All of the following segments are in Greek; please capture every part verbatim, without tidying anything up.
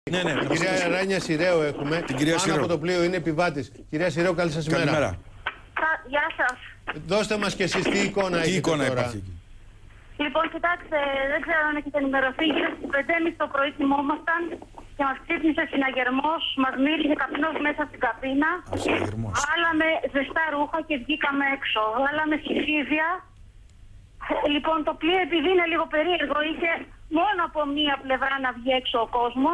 Ναι, ναι, την κυρία Ράνια Σιρέου έχουμε. Την κυρία Πάνω Σιρέου. από το πλοίο είναι επιβάτης. Κυρία Σιρέου, καλή σας ημέρα. Καλημέρα. Γεια σας. Δώστε μας και εσείς τι εικόνα Τι έχετε εικόνα τώρα. υπάρχει εκεί? Λοιπόν, κοιτάξτε, δεν ξέρω αν έχετε ενημερωθεί. Γύρω στις πέντε και μισή το πρωί κοιμόμασταν και μας ξύπνησε συναγερμός. Μας μύριζε καπνός μέσα στην καμπίνα. Α, συναγερμός. Βάλαμε ζεστά ρούχα και βγήκαμε έξω. Βάλαμε συσίδια. Λοιπόν, το πλοίο, επειδή είναι λίγο περίεργο, είχε μόνο από μία πλευρά να βγει έξω ο κόσμος.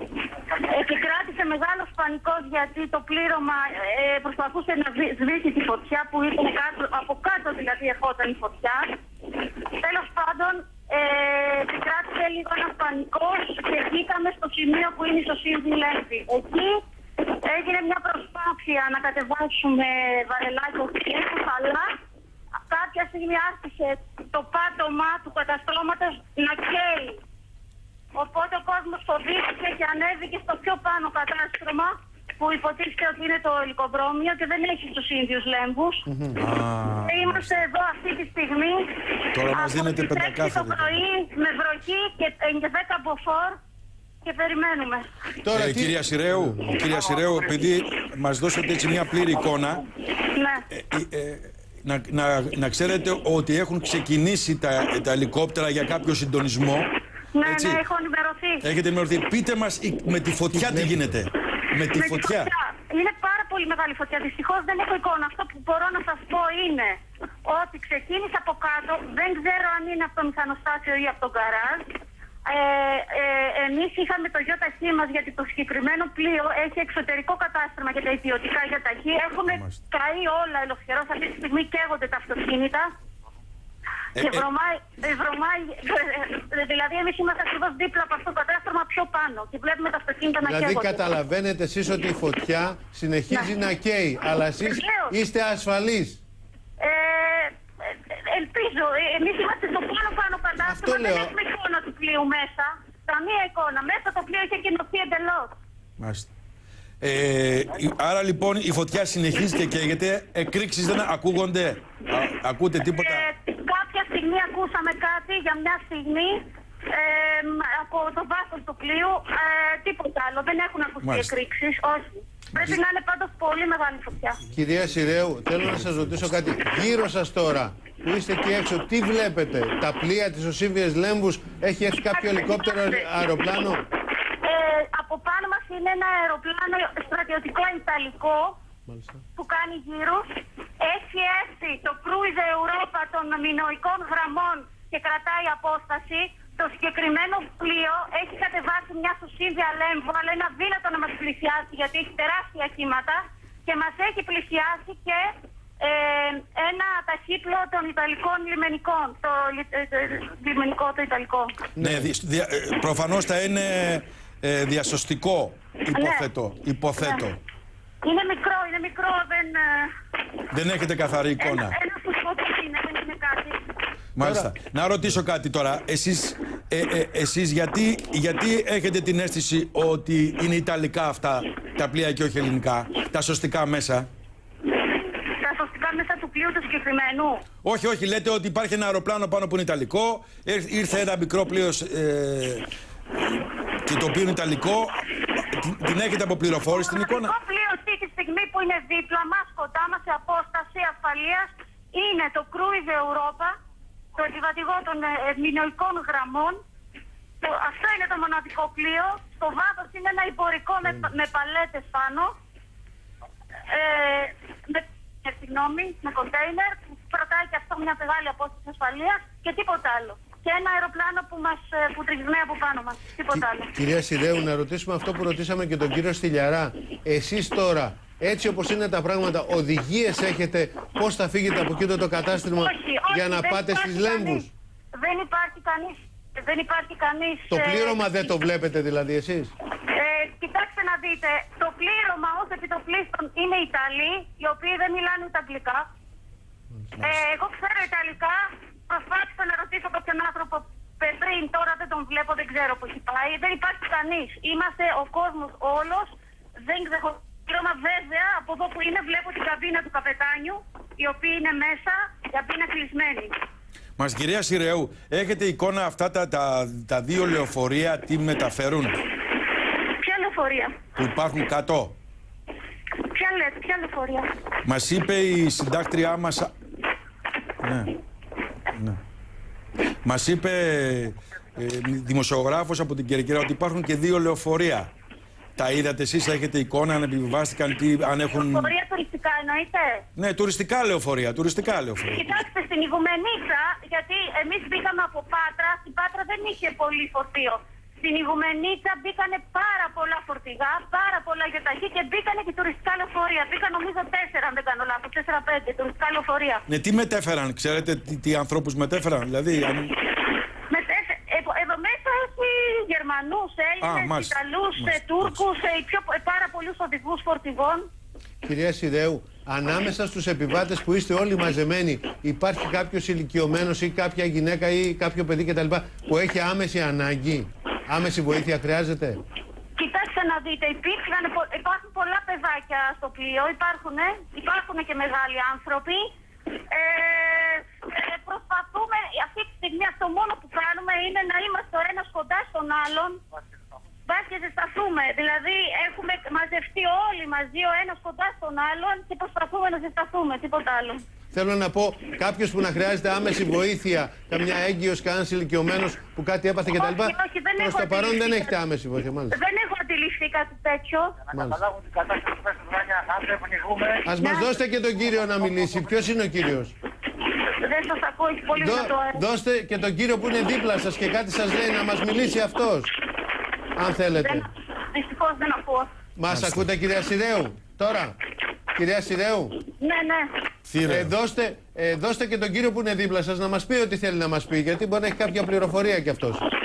Επικράτησε μεγάλος πανικός γιατί το πλήρωμα ε, προσπαθούσε να σβήσει τη φωτιά που ήταν κάτω, από κάτω δηλαδή ερχόταν η φωτιά. Τέλος πάντων, ε, επικράτησε λίγο ένας πανικός και βγήκαμε στο σημείο που είναι η Σωσίβη Λέμβη. Εκεί έγινε μια προσπάθεια να κατεβάσουμε βαρελάκια οχιέτους, αλλά κάποια στιγμή άρχισε το πάτωμα του καταστρώματος να καίει. Οπότε ο κόσμος φοβήθηκε και ανέβηκε στο πιο πάνω κατάστρωμα που υποτίθεται ότι είναι το ελικοδρόμιο και δεν έχει τους ίδιους λέμβους. Α, Και είμαστε εδώ αυτή τη στιγμή. Τώρα μας από δίνετε τις έξι πεντακάθαρο. το πρωί με βροχή και δέκα μποφόρ και περιμένουμε. Τώρα, ε, τι... κυρία Σιρέου, κυρία Σιρέου, επειδή μας δώσατε έτσι μια πλήρη εικόνα, Ναι. ε, ε, ε, να, να, να ξέρετε ότι έχουν ξεκινήσει τα, τα ελικόπτερα για κάποιο συντονισμό. Ναι, έτσι. ναι, έχω ενημερωθεί. Έχετε ενημερωθεί. Πείτε μας η- με τη φωτιά τι γίνεται. Με τη Με τη φωτιά. Είναι πάρα πολύ μεγάλη φωτιά. Δυστυχώς δεν έχω εικόνα. Αυτό που μπορώ να σας πω είναι ότι ξεκίνησε από κάτω. Δεν ξέρω αν είναι από το μηχανοστάσιο ή από τον γκαράζ. Ε, ε, εμείς είχαμε το γιοταχή μας γιατί το συγκεκριμένο πλοίο έχει εξωτερικό κατάστρωμα για τα ιδιωτικά γιοταχή. Έχουν Μάλιστα. καεί όλα ελευθερώς. Αυτή τη στιγμή καίγονται τα αυτοκίνητα. Ε, Και ε, βρωμάει, ε, βρωμάει, ε, δηλαδή εμείς είμαστε ακριβώς δίπλα από αυτό το κατάστρωμα πιο πάνω και βλέπουμε τα αυτοκίνητα να Δηλαδή καίγονται. καταλαβαίνετε εσείς ότι η φωτιά συνεχίζει Ναι. να καίει, αλλά εσείς Βεβαίως. είστε ασφαλείς. Ε, ε, ελπίζω. Ε, εμείς είμαστε στο πάνω πάνω κατάστρωμα. Δεν λέω. έχουμε εικόνα του πλοίου μέσα. Καμία εικόνα. Μέσα το πλοίο έχει εκκοινωθεί εντελώς. Μάλιστα. Ε, η- άρα λοιπόν η φωτιά συνεχίζει και καίγεται. Εκρήξεις δεν ακούγονται. Α, ακούτε τίποτα? Ε, κάποια στιγμή ακούσαμε κάτι για μια στιγμή ε, από το βάθος του πλοίου. Ε, τίποτα άλλο. Δεν έχουν ακουστεί Μάλιστα. εκρήξεις. Όχι. Πρέπει να είναι πάντως πολύ μεγάλη φωτιά. Κυρία Σιρέου, θέλω να σας ρωτήσω κάτι. Γύρω σας τώρα, που είστε εκεί έξω, τι βλέπετε? Τα πλοία της Οσίβιας Λέμβους, έχει έρθει κάποιο ελικόπτερο αεροπλάνο? Ε, από πάνω μας είναι ένα αεροπλάνο στρατιωτικό ιταλικό Μάλιστα. που κάνει γύρους. Έχει έρθει το Cruise Europa των μινοϊκών γραμμών και κρατάει απόσταση. Το συγκεκριμένο πλοίο έχει κατεβάσει μια Σωσίβια Λέμβου, αλλά είναι αδύνατο να μας πλησιάσει γιατί έχει τεράστια κύματα και μας έχει πλησιάσει και ε, ένα ταχύπλο των Ιταλικών λιμενικών, το, λι- ε, το λιμενικό το Ιταλικό. Ναι, δι- δια- ε, προφανώς θα είναι ε, διασωστικό, υποθέτω. υποθέτω. Ναι. Είναι μικρό, είναι μικρό, δεν... ε, Δεν έχετε καθαρή εικόνα. Ένα, ένα φουσκωτής είναι, δεν είναι κάτι. Μάλιστα. Να ρωτήσω κάτι τώρα. Εσείς, ε, ε, εσείς γιατί, γιατί έχετε την αίσθηση ότι είναι ιταλικά αυτά τα πλοία και όχι ελληνικά, τα σωστικά μέσα? Τα σωστικά μέσα του πλοίου του συγκεκριμένου. Όχι, όχι, λέτε ότι υπάρχει ένα αεροπλάνο πάνω που είναι ιταλικό, ήρ- ήρθε ένα μικρό πλοίο ε, και το οποίο είναι ιταλικό. Την, την έχετε από πληροφόρηση την εικόνα? Το μοναδικό πλοίο αυτή τη στιγμή που είναι δίπλα μας, κοντά μας σε απόσταση ασφαλείας, είναι το Cruise Europa, το επιβατηγό των ε, μινοϊκών γραμμών. Το, αυτό είναι το μοναδικό πλοίο. Στο βάθος είναι ένα υπορικό με, με παλέτες πάνω. Ε, με, ε, συγγνώμη, με κοντέινερ, που κρατάει και αυτό μια μεγάλη απόσταση ασφαλείας και τίποτα άλλο. Και ένα αεροπλάνο που, μας, ε, που τριγνέει από πάνω μας. Τίποτα άλλο. Κυρία Σιρέου, να ρωτήσουμε αυτό που ρωτήσαμε και τον κύριο Στυλιαρά. Εσείς τώρα, έτσι όπως είναι τα πράγματα, οδηγίες έχετε πώς θα φύγετε από εκείνο το κατάστημα Όχι, όχι, για να δεν πάτε υπάρχει στις κανείς. Λέμβους? Δεν υπάρχει κανείς. Δεν υπάρχει κανείς. Το ε, πλήρωμα δεν το βλέπετε δηλαδή εσείς? Ε, κοιτάξτε να δείτε, το πλήρωμα ως επιτοπλίστων είναι Ιταλοί, οι οποίοι δεν μιλάνε ούτε αγγλικά. Ε, εγώ ξέρω Ιταλικά, προσπάθησα να ρωτήσω κάποιον άνθρωπο πριν, τώρα δεν τον βλέπω, δεν ξέρω που έχει πάει. Δεν υπάρχει κανείς. Είμαστε ο κόσμος όλος, δεν ξέρω. Πλήρωμα βέβαια, από εδώ που είναι βλέπω την καμπίνα του καπετάνιου, η οποία είναι μέσα, η καμπίνα κλεισμένη. Μας, κυρία Σιρέου, έχετε εικόνα αυτά τα, τα, τα δύο λεωφορεία τι μεταφέρουν? λεωφορεία? Που υπάρχουν κάτω. Ποια λέτε, ποια λεωφορεία? Μας είπε η συντάκτριά μας... Ναι. Ναι. Μας είπε ε, δημοσιογράφος από την Κερκυρά ότι υπάρχουν και δύο λεωφορεία. Τα είδατε εσείς, έχετε εικόνα, αν επιβιβάστηκαν, τι, αν έχουν... Λεωφορεία τουριστικά εννοείται? Ναι, τουριστικά λεωφορεία, τουριστικά λεωφορεία. Κοιτάξτε, στην Ιγουμενίτσα, γιατί εμείς μπήκαμε από Πάτρα, στην Πάτρα δεν είχε πολύ φορτίο. Στην Ιγουμενίτσα μπήκανε πάρα πολλά φορτηγά, πάρα πολλά γιοταχή και μπήκανε και τουριστικά λεωφορεία. Μπήκαν νομίζω τέσσερα, αν δεν κάνω λάθος, τέσσερα πέντε τουριστικά λεωφορεία. Ναι, τι μετέφεραν, ξέρετε τι, τι ανθρώπους μετέφεραν, δηλαδή... Αν... Μετέφε... Εδώ, εδώ μέσα έχει Γερμανούς, Έλληνες, Ιταλούς, Τούρκους, πιο, πάρα πολλούς οδηγούς φορτηγών. Κυρία Σιδέου, ανάμεσα στους επιβάτες που είστε όλοι μαζεμένοι, υπάρχει κάποιος ηλικιωμένος ή κάποια γυναίκα ή κάποιο παιδί κτλ. Που έχει άμεση ανάγκη, άμεση βοήθεια χρειάζεται? Κοιτάξτε να δείτε, υπήρχαν, υπάρχουν πολλά παιδάκια στο πλοίο, υπάρχουν, υπάρχουν και μεγάλοι άνθρωποι. Ε, ε, προσπαθούμε αυτή τη στιγμή, αυτό μόνο που κάνουμε είναι να είμαστε ο ένας κοντά στον άλλον. Μπας και ζεσταθούμε. Δηλαδή έχουμε μαζευτεί όλοι μαζί ο ένας κοντά στον άλλον και προσπαθούμε να ζεσταθούμε, τίποτα άλλο. Θέλω να πω, κάποιος που να χρειάζεται άμεση βοήθεια, καμιά έγκυος, κανένας ηλικιωμένος που κάτι έπαθε κτλ. Προς το παρόν δεν έχετε άμεση βοήθεια, μάλιστα. Δεν έχω αντιληφθεί κάτι τέτοιο. Να καταλάβουν την κατάσταση που πέφτει βράδια, αν δεν πνιγούμε. Ας μας δώσετε και τον κύριο να μιλήσει. Ποιος είναι ο κύριος? Δεν σας ακούω, έχει πολύ Δώ, δυνατό αέρα. δώστε και τον κύριο που είναι δίπλα σας και κάτι σας λέει, να μας μιλήσει αυτός. Αν θέλετε. Δεν, δυστυχώς δεν ακούω. Μας ακούτε, κυρία Σιδέου? Τώρα, κυρία Σιδέου, Ναι, ναι. ε, δώστε, ε, δώστε και τον κύριο που είναι δίπλα σας να μας πει ό,τι θέλει να μας πει, γιατί μπορεί να έχει κάποια πληροφορία κι αυτός.